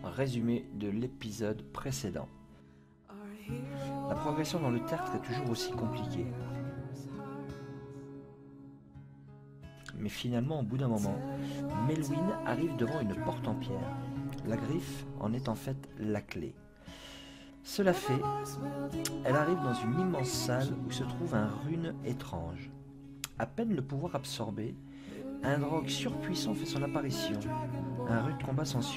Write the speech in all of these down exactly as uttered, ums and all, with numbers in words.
résumé de l'épisode précédent. La progression dans le tertre est toujours aussi compliquée. Mais finalement, au bout d'un moment, Melwyn arrive devant une porte en pierre. La griffe en est en fait la clé. Cela fait, elle arrive dans une immense salle où se trouve un rune étrange. À peine le pouvoir absorbé, un drogue surpuissant fait son apparition. Un rude combat s'ensuit.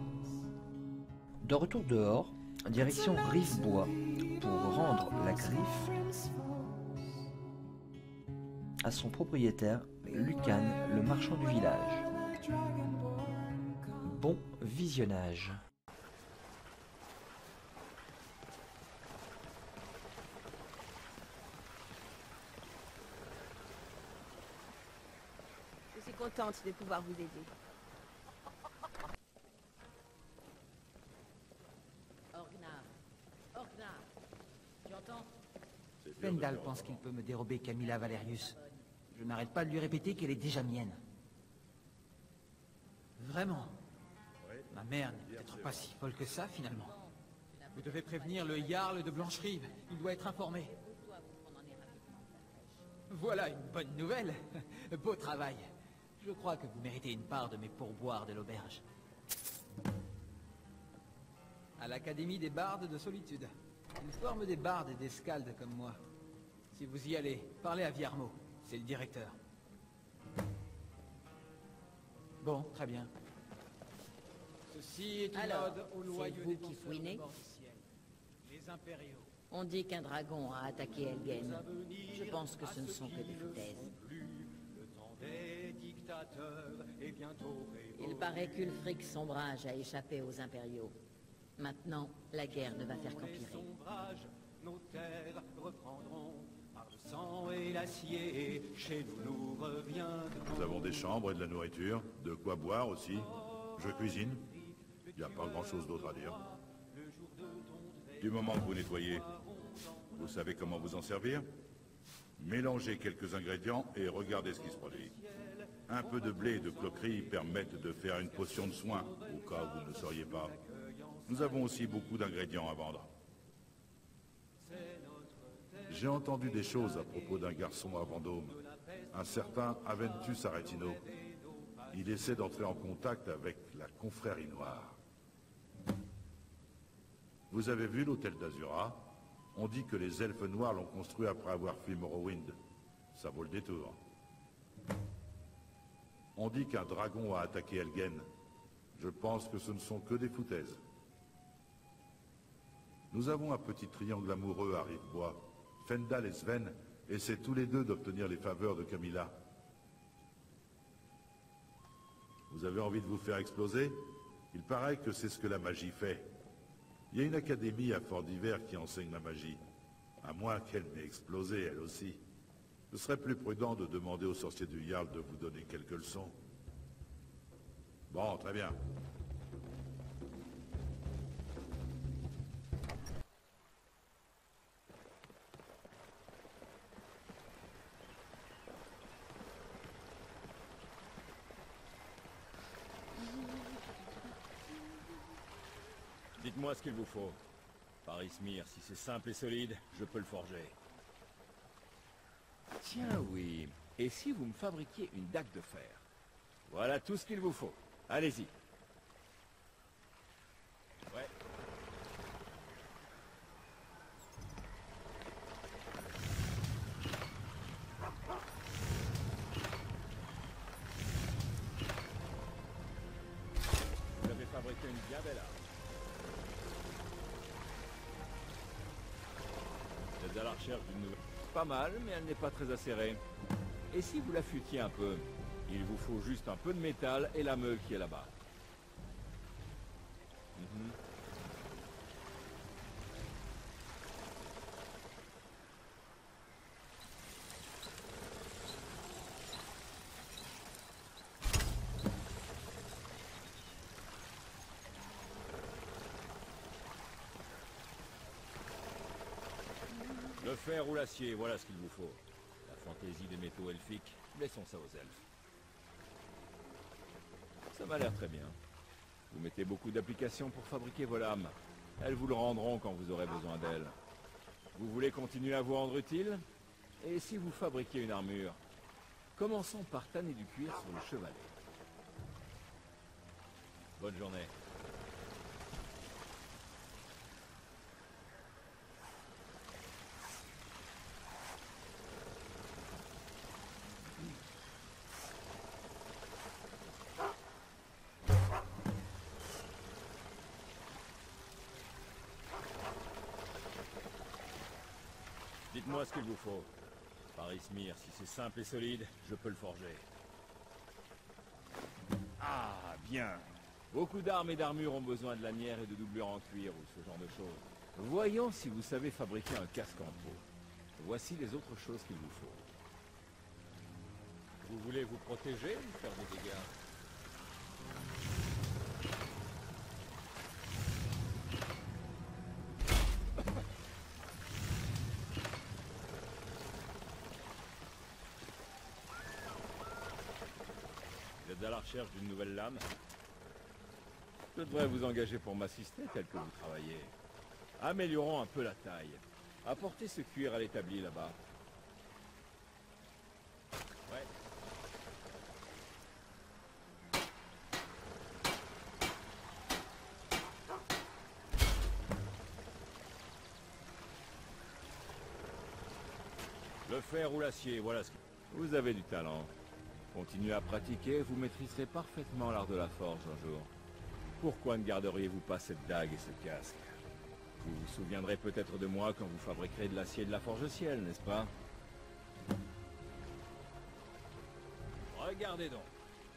De retour dehors, direction Rivebois pour rendre la griffe à son propriétaire, Lucan, le marchand du village. Bon visionnage. Je suis contente de pouvoir vous aider. Orgnar. Orgnar. Tu entends? Fendal pense qu'il peut me dérober Camilla Valerius. Je n'arrête pas de lui répéter qu'elle est déjà mienne. Vraiment? Ma mère n'est peut-être pas si folle que ça, finalement. Vous devez prévenir le Jarl de Blancherive. Il doit être informé. Voilà une bonne nouvelle. Beau travail. Je crois que vous méritez une part de mes pourboires de l'auberge. À l'Académie des Bardes de Solitude. Ils forment des bardes et des scaldes comme moi. Si vous y allez, parlez à Viarmo. C'est le directeur. Bon, très bien. Ceci est une Alors, ode au c'est loyaux vous qui défenseurs fouinez de bord du ciel. Les impériaux. On dit qu'un dragon a attaqué Elgen. Je pense que ce ne sont que des foutaises. Il paraît qu'Ulfric Sombrage a échappé aux impériaux. Maintenant, la guerre ne va faire qu'empirer. Nos terres reprendront par le sang et l'acier. Chez nous, nous revient. Nous avons des chambres et de la nourriture, de quoi boire aussi. Je cuisine. Il n'y a pas grand-chose d'autre à dire. Du moment que vous nettoyez, vous savez comment vous en servir? Mélangez quelques ingrédients et regardez ce qui se produit. Un peu de blé et de cloquerie permettent de faire une potion de soin, au cas où vous ne sauriez pas. Nous avons aussi beaucoup d'ingrédients à vendre. J'ai entendu des choses à propos d'un garçon à Vendôme, un certain Aventus Aretino. Il essaie d'entrer en contact avec la confrérie noire. Vous avez vu l'hôtel d'Azura? On dit que les elfes noirs l'ont construit après avoir fui Morrowind. Ça vaut le détour. On dit qu'un dragon a attaqué Elgen. Je pense que ce ne sont que des foutaises. Nous avons un petit triangle amoureux à Rivebois. Fendal et Sven essaient tous les deux d'obtenir les faveurs de Camilla. Vous avez envie de vous faire exploser? Il paraît que c'est ce que la magie fait. Il y a une académie à Fort d'Hiver qui enseigne la magie. À moins qu'elle n'ait explosé, elle aussi. Ce serait plus prudent de demander au sorcier du Jarl de vous donner quelques leçons. Bon, très bien. Dites-moi ce qu'il vous faut. Parismir, si c'est simple et solide, je peux le forger. Tiens, oui. Et si vous me fabriquiez une dague de fer? Voilà tout ce qu'il vous faut. Allez-y. Ouais. Vous avez fabriqué une bien belle arme. Vous êtes à la recherche d'une nouvelle... Pas mal, mais elle n'est pas très acérée. Et si vous la futtiez un peu? Il vous faut juste un peu de métal et la meule qui est là-bas. Mhm. Le fer ou l'acier, voilà ce qu'il vous faut. La fantaisie des métaux elfiques, laissons ça aux elfes. Ça m'a l'air très bien. Vous mettez beaucoup d'applications pour fabriquer vos lames. Elles vous le rendront quand vous aurez besoin d'elles. Vous voulez continuer à vous rendre utile? Et si vous fabriquez une armure? Commençons par tanner du cuir sur le chevalet. Bonne journée. Dites-moi ce qu'il vous faut. Paris Smir, si c'est simple et solide, je peux le forger. Ah, bien. Beaucoup d'armes et d'armures ont besoin de lanières et de doublures en cuir ou ce genre de choses. Voyons si vous savez fabriquer un casque en peau. Voici les autres choses qu'il vous faut. Vous voulez vous protéger ou faire des dégâts? À la recherche d'une nouvelle lame. Je devrais vous engager pour m'assister tel que vous travaillez. Améliorons un peu la taille. Apportez ce cuir à l'établi là-bas. Ouais. Le fer ou l'acier, voilà ce que... Vous avez du talent. Continuez à pratiquer, vous maîtriserez parfaitement l'art de la forge un jour. Pourquoi ne garderiez-vous pas cette dague et ce casque? Vous vous souviendrez peut-être de moi quand vous fabriquerez de l'acier de la forge ciel, n'est-ce pas? Regardez donc.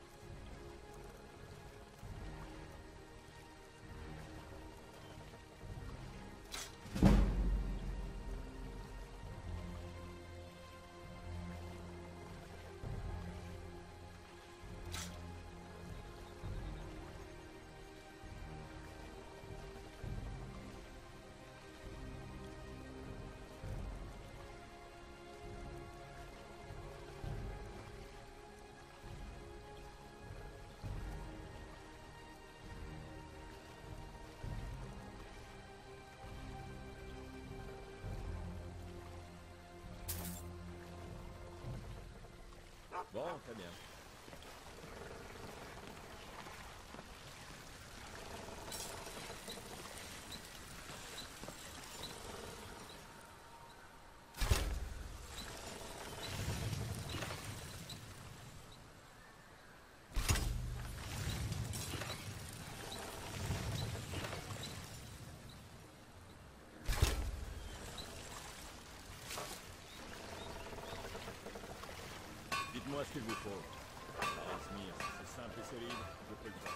Bon, très bien. Dites-moi ce qu'il vous faut. Paris Smir, si c'est simple et solide, je peux le faire.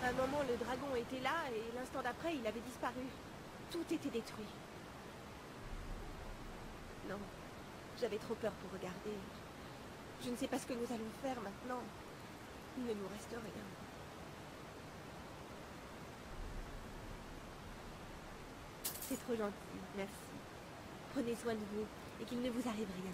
À un moment, le dragon était là et l'instant d'après, il avait disparu. Tout était détruit. Non, j'avais trop peur pour regarder. Je ne sais pas ce que nous allons faire maintenant. Il ne nous reste rien. C'est trop gentil, merci. Prenez soin de vous et qu'il ne vous arrive rien.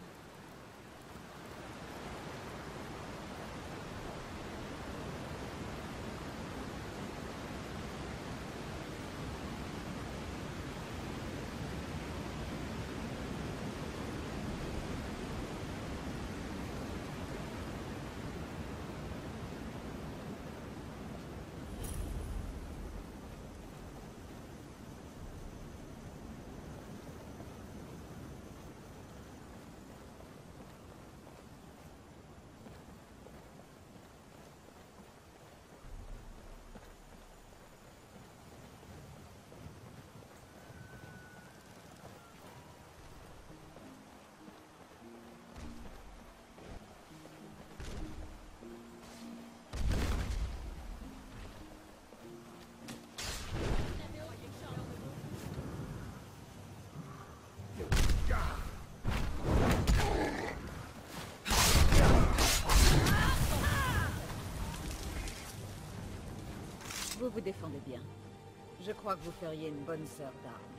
Vous vous défendez bien. Je crois que vous feriez une bonne sœur d'armes.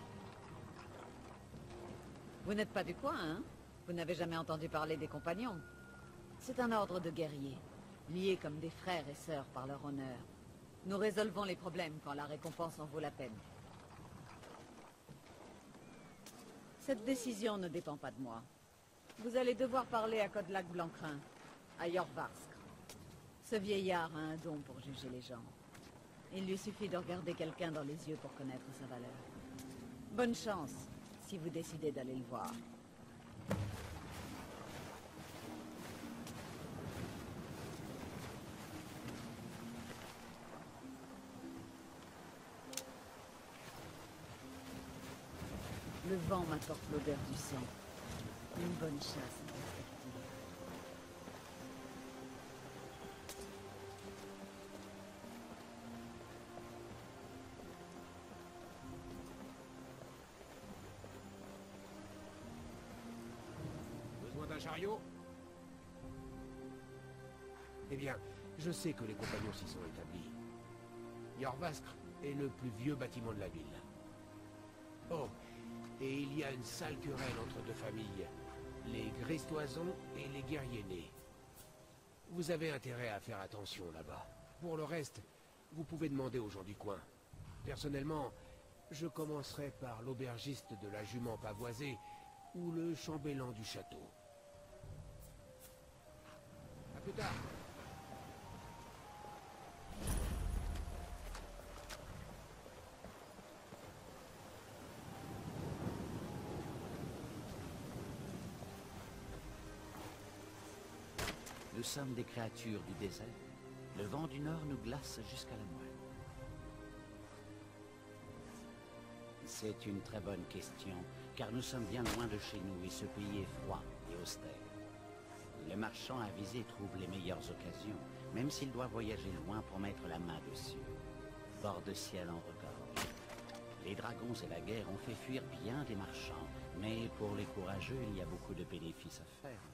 Vous n'êtes pas du coin, hein? Vous n'avez jamais entendu parler des compagnons? C'est un ordre de guerriers, liés comme des frères et sœurs par leur honneur. Nous résolvons les problèmes quand la récompense en vaut la peine. Cette décision ne dépend pas de moi. Vous allez devoir parler à Kodlak Blancrin, à Jorvarsk. Ce vieillard a un don pour juger les gens. Il lui suffit de regarder quelqu'un dans les yeux pour connaître sa valeur. Bonne chance, si vous décidez d'aller le voir. Le vent m'apporte l'odeur du sang. Une bonne chasse en perspective. Besoin d'un chariot? Eh bien, je sais que les compagnons s'y sont établis. Jorvaskr est le plus vieux bâtiment de la ville. Oh, et il y a une sale querelle entre deux familles, les Gristoisons et les guerriers nés. Vous avez intérêt à faire attention là-bas. Pour le reste, vous pouvez demander aux gens du coin. Personnellement, je commencerai par l'aubergiste de la jument pavoisée ou le chambellan du château. À plus tard. Nous sommes des créatures du désert. Le vent du nord nous glace jusqu'à la moelle. C'est une très bonne question, car nous sommes bien loin de chez nous et ce pays est froid et austère. Le marchand avisé trouve les meilleures occasions, même s'il doit voyager loin pour mettre la main dessus. Bord de ciel en regorge. Les dragons et la guerre ont fait fuir bien des marchands, mais pour les courageux, il y a beaucoup de bénéfices à faire.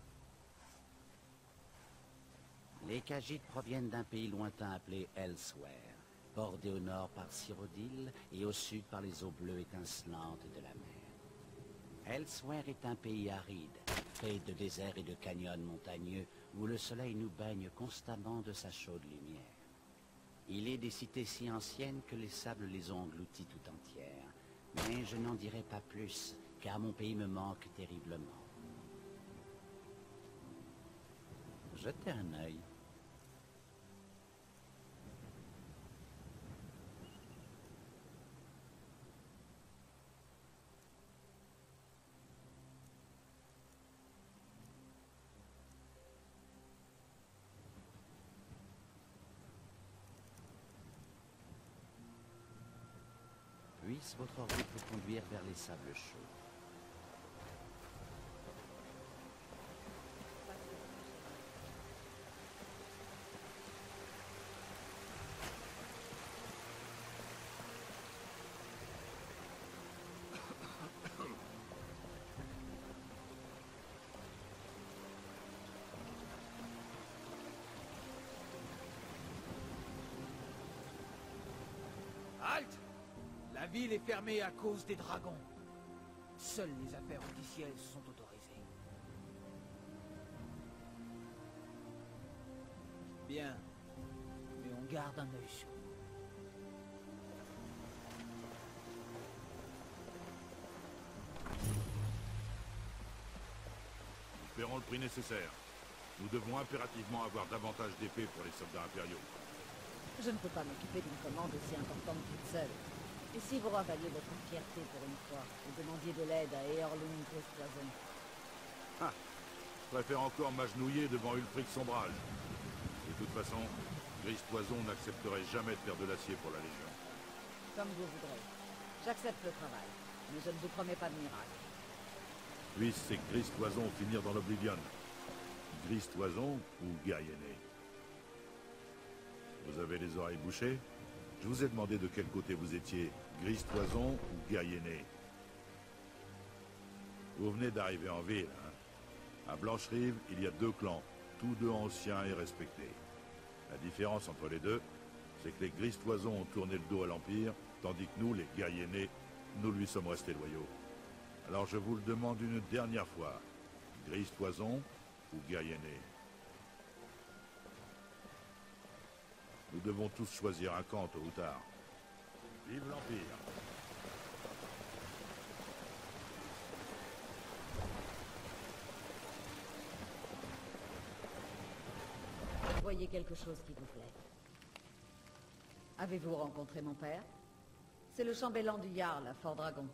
Les Khajiits proviennent d'un pays lointain appelé Elsweyr, bordé au nord par Cyrodiil et au sud par les eaux bleues étincelantes de la mer. Elsweyr est un pays aride, fait de déserts et de canyons montagneux où le soleil nous baigne constamment de sa chaude lumière. Il est des cités si anciennes que les sables les ont englouties tout entières, mais je n'en dirai pas plus, car mon pays me manque terriblement. Jetez un œil. Puisse votre route vous conduire vers les sables chauds. Halte! La ville est fermée à cause des dragons. Seules les affaires officielles sont autorisées. Bien. Mais on garde un œil sur vous. Nous paierons le prix nécessaire. Nous devons impérativement avoir davantage d'épées pour les soldats impériaux. Je ne peux pas m'occuper d'une commande aussi importante toute seule. Et si vous ravaliez votre fierté pour une fois, et demandiez de l'aide à Eorlund Grispoison? Ah, je préfère encore m'agenouiller devant Ulfric Sombrage. De toute façon, Gris-Toison n'accepterait jamais de faire de l'acier pour la Légion. Comme vous voudrez. J'accepte le travail, mais je ne vous promets pas de miracle. Puisse ces Gris-Toison finir dans l'Oblivion. Gris-Toison ou guerrier né? Vous avez les oreilles bouchées? Je vous ai demandé de quel côté vous étiez, Gris-Toison ou guerrier né. Vous venez d'arriver en ville, hein? À Blancherive, il y a deux clans, tous deux anciens et respectés. La différence entre les deux, c'est que les Gris-Toison ont tourné le dos à l'Empire, tandis que nous, les guerriers nés, nous lui sommes restés loyaux. Alors je vous le demande une dernière fois, Gris-Toison ou guerrier né? Nous devons tous choisir un camp tôt ou tard. Vive l'Empire! Voyez quelque chose qui vous plaît. Avez-vous rencontré mon père? C'est le chambellan du Jarl à Fort Dragon.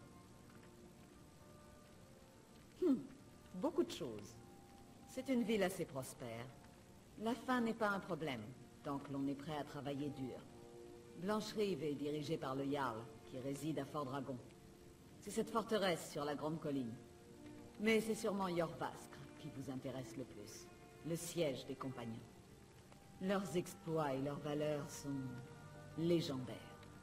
Hmm, beaucoup de choses. C'est une ville assez prospère. La faim n'est pas un problème, tant que l'on est prêt à travailler dur. Blancherive est dirigée par le Jarl, qui réside à Fort Dragon. C'est cette forteresse sur la grande colline. Mais c'est sûrement Jorvaskr qui vous intéresse le plus. Le siège des compagnons. Leurs exploits et leurs valeurs sont légendaires.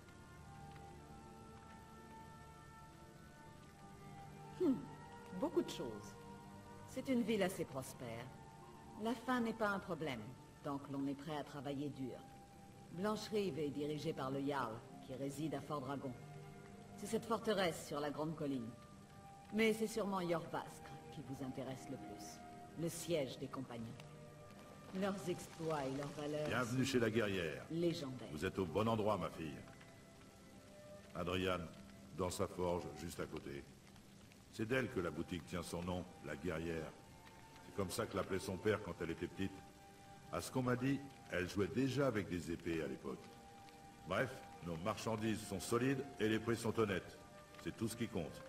Hmm, beaucoup de choses. C'est une ville assez prospère. La faim n'est pas un problème, tant que l'on est prêt à travailler dur. Blancherive est dirigée par le Jarl, qui réside à Fort Dragon. C'est cette forteresse sur la grande colline. Mais c'est sûrement Jorvaskr qui vous intéresse le plus. Le siège des compagnons. Leurs exploits et leurs valeurs... Bienvenue chez la guerrière. Légendaires. Vous êtes au bon endroit, ma fille. Adriane, dans sa forge, juste à côté. C'est d'elle que la boutique tient son nom, la guerrière. C'est comme ça que l'appelait son père quand elle était petite. À ce qu'on m'a dit, elle jouait déjà avec des épées à l'époque. Bref, nos marchandises sont solides et les prix sont honnêtes. C'est tout ce qui compte.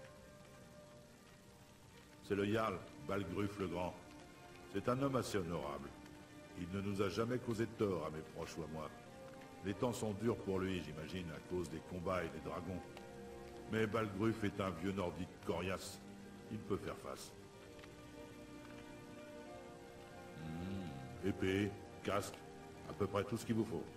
C'est le Jarl, Balgruf le Grand. C'est un homme assez honorable. Il ne nous a jamais causé de tort à mes proches ou à moi. Les temps sont durs pour lui, j'imagine, à cause des combats et des dragons. Mais Balgruf est un vieux nordique coriace. Il peut faire face. Mmh. Épée, casque, à peu près tout ce qu'il vous faut.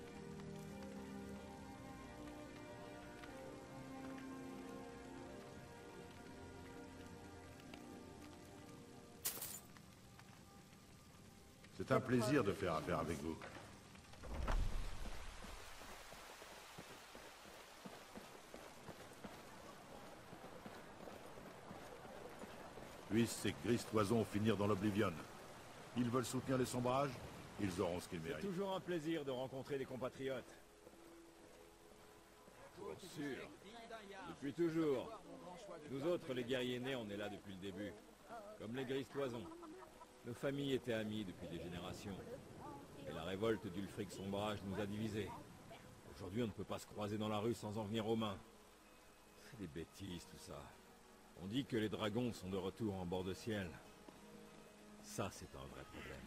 C'est un plaisir de faire affaire avec vous. Puissent ces Gris-Toison finir dans l'Oblivion. Ils veulent soutenir les sombrages, ils auront ce qu'ils méritent. C'est toujours un plaisir de rencontrer des compatriotes. Pour sûr. Depuis toujours. Nous autres, les guerriers nés, on est là depuis le début. Comme les Gris-Toison. Nos familles étaient amies depuis des générations. Et la révolte d'Ulfric Sombrage nous a divisés. Aujourd'hui, on ne peut pas se croiser dans la rue sans en venir aux mains. C'est des bêtises, tout ça. On dit que les dragons sont de retour en bord de ciel. Ça, c'est un vrai problème.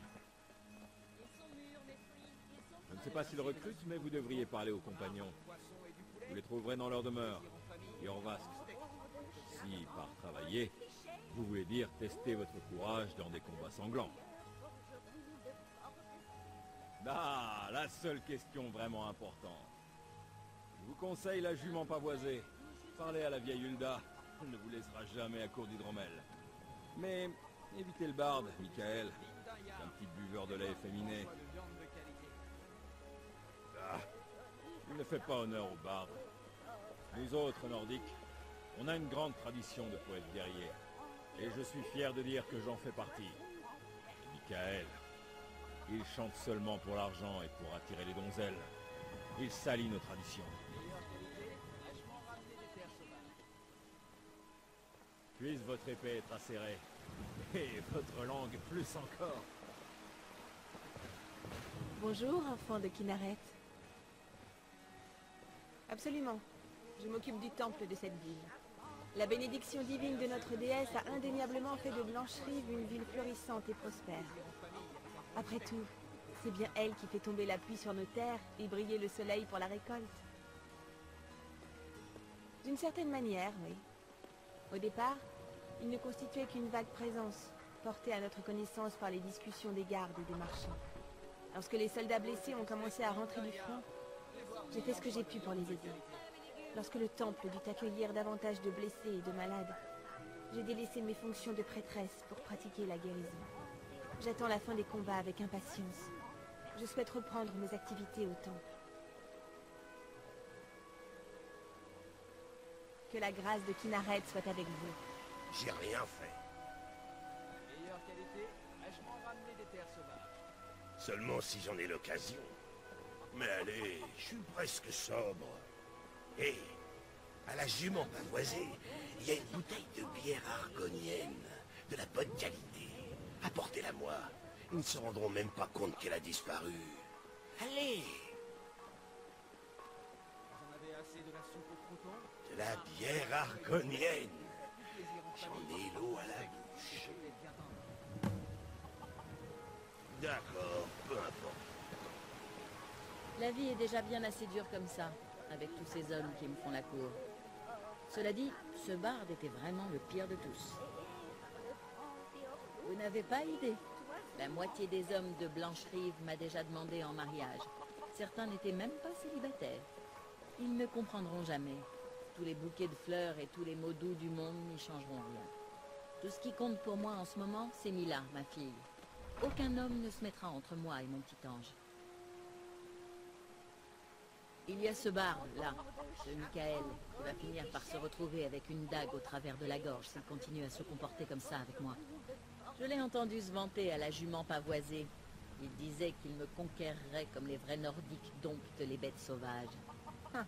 Je ne sais pas s'ils recrutent, mais vous devriez parler aux compagnons. Vous les trouverez dans leur demeure, Jorvaskr. Si, par travailler, vous voulez dire tester votre courage dans des combats sanglants. Ah, la seule question vraiment importante. Je vous conseille la jument pavoisée. Parlez à la vieille Hulda. Elle ne vous laissera jamais à court d'hydromel. Mais évitez le barde, Michael. C'est un petit buveur de lait efféminé. Ah, il ne fait pas honneur au barde. Nous autres, Nordiques, on a une grande tradition de poètes guerriers. Et je suis fier de dire que j'en fais partie. Et Michael, il chante seulement pour l'argent et pour attirer les donzelles. Il salit nos traditions. Puisse votre épée être acérée. Et votre langue plus encore. Bonjour, enfant de Kynareth. Absolument. Je m'occupe du temple de cette ville. La bénédiction divine de notre déesse a indéniablement fait de Blancherive une ville florissante et prospère. Après tout, c'est bien elle qui fait tomber la pluie sur nos terres et briller le soleil pour la récolte. D'une certaine manière, oui. Au départ, il ne constituait qu'une vague présence, portée à notre connaissance par les discussions des gardes et des marchands. Lorsque les soldats blessés ont commencé à rentrer du front, j'ai fait ce que j'ai pu pour les aider. Lorsque le temple dut accueillir davantage de blessés et de malades, j'ai délaissé mes fonctions de prêtresse pour pratiquer la guérison. J'attends la fin des combats avec impatience. Je souhaite reprendre mes activités au temple. Que la grâce de Kynareth soit avec vous. J'ai rien fait. Meilleure qualité, fraîchement ramené des terres sauvages. Seulement si j'en ai l'occasion. Mais allez, je suis presque sobre. Hé, à la jument pavoisée, il y a une bouteille de bière argonienne, de la bonne qualité. Apportez-la-moi. Ils ne se rendront même pas compte qu'elle a disparu. Allez! Vous en avez assez de la soupe au croton? De la bière argonienne. J'en ai l'eau à la bouche. D'accord, peu importe. La vie est déjà bien assez dure comme ça, avec tous ces hommes qui me font la cour. Cela dit, ce barde était vraiment le pire de tous. Vous n'avez pas idée. La moitié des hommes de Blancherive m'a déjà demandé en mariage. Certains n'étaient même pas célibataires. Ils ne comprendront jamais. Tous les bouquets de fleurs et tous les mots doux du monde n'y changeront rien. Tout ce qui compte pour moi en ce moment, c'est Mila, ma fille. Aucun homme ne se mettra entre moi et mon petit ange. Il y a ce barde, là, ce Michael, qui va finir par se retrouver avec une dague au travers de la gorge s'il continue à se comporter comme ça avec moi. Je l'ai entendu se vanter à la jument pavoisée. Il disait qu'il me conquerrait comme les vrais Nordiques domptent les bêtes sauvages. Hein.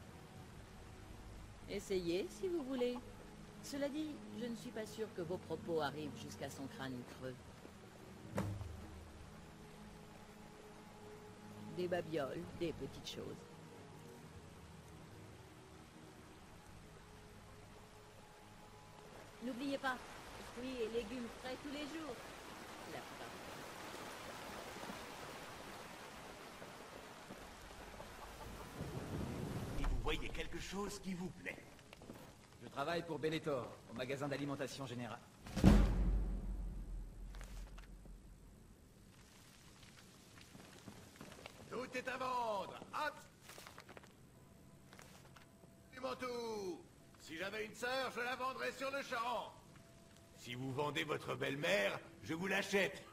Essayez, si vous voulez. Cela dit, je ne suis pas sûre que vos propos arrivent jusqu'à son crâne creux. Des babioles, des petites choses. N'oubliez pas, fruits et légumes frais tous les jours. La plupart. Et vous voyez quelque chose qui vous plaît. Je travaille pour Benetor, au magasin d'alimentation générale. Tout est à vendre. Hop. Du manteau. Si j'avais une sœur, je la vendrais sur le champ. Si vous vendez votre belle-mère, je vous l'achète.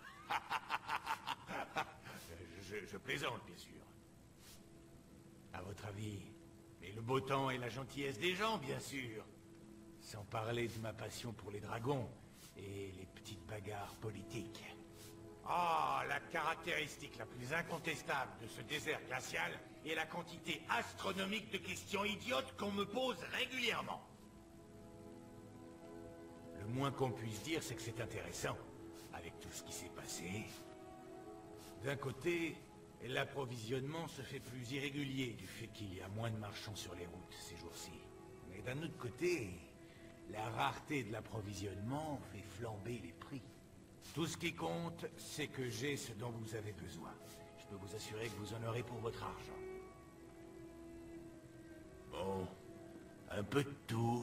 je, je plaisante, bien sûr. À votre avis, mais le beau temps et la gentillesse des gens, bien sûr. Sans parler de ma passion pour les dragons et les petites bagarres politiques. Ah, la caractéristique la plus incontestable de ce désert glacial est la quantité astronomique de questions idiotes qu'on me pose régulièrement. Le moins qu'on puisse dire, c'est que c'est intéressant, avec tout ce qui s'est passé. D'un côté, l'approvisionnement se fait plus irrégulier du fait qu'il y a moins de marchands sur les routes ces jours-ci. Mais d'un autre côté, la rareté de l'approvisionnement fait flamber les prix. Tout ce qui compte, c'est que j'ai ce dont vous avez besoin. Je peux vous assurer que vous en aurez pour votre argent. Bon, un peu de tout.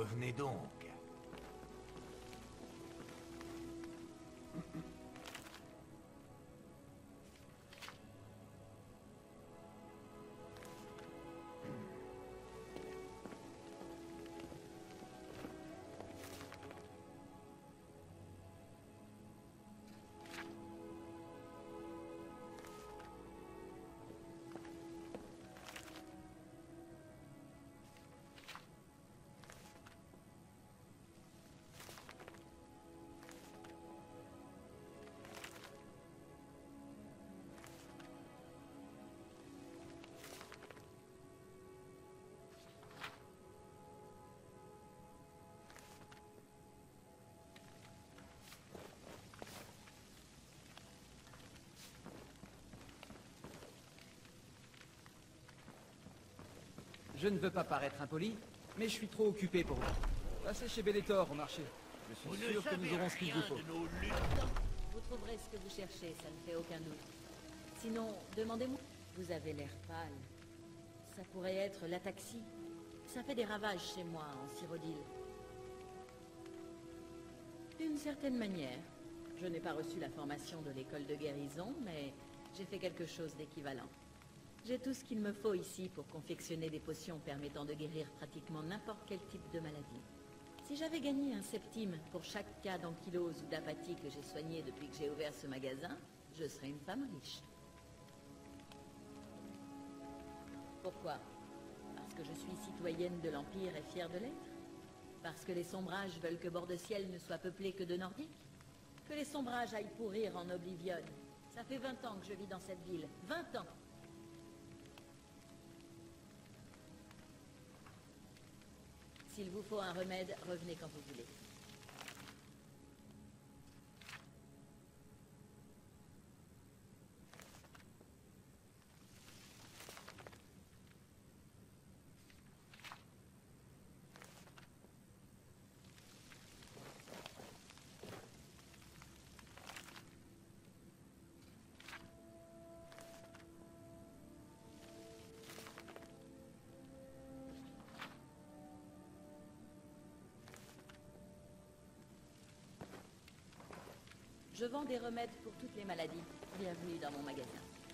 Revenez donc. Je ne veux pas paraître impoli, mais je suis trop occupé pour vous. Passez chez Bellator au marché. Je suis sûr que nous aurons ce qu'il vous faut. Vous trouverez ce que vous cherchez, ça ne fait aucun doute. Sinon, demandez-moi. Vous avez l'air pâle. Ça pourrait être l'ataxie. Ça fait des ravages chez moi, en Cyrodiil. D'une certaine manière. Je n'ai pas reçu la formation de l'école de guérison, mais j'ai fait quelque chose d'équivalent. J'ai tout ce qu'il me faut ici pour confectionner des potions permettant de guérir pratiquement n'importe quel type de maladie. Si j'avais gagné un septime pour chaque cas d'ankylose ou d'apathie que j'ai soigné depuis que j'ai ouvert ce magasin, je serais une femme riche. Pourquoi? Parce que je suis citoyenne de l'Empire et fière de l'être? Parce que les sombrages veulent que Bord-de-Ciel ne soit peuplé que de Nordiques? Que les sombrages aillent pourrir en Oblivion? Ça fait vingt ans que je vis dans cette ville. vingt ans! S'il vous faut un remède, revenez quand vous voulez. Je vends des remèdes pour toutes les maladies. Bienvenue dans mon magasin.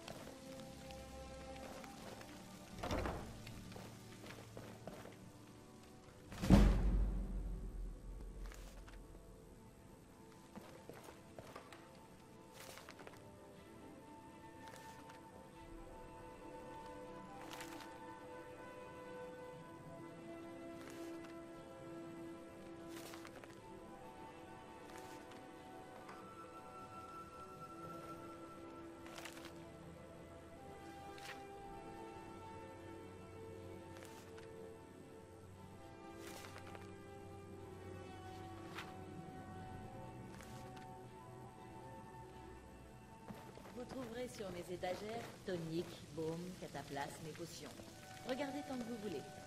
Vous trouverez sur mes étagères toniques, baumes, cataplasmes et potions. Regardez tant que vous voulez.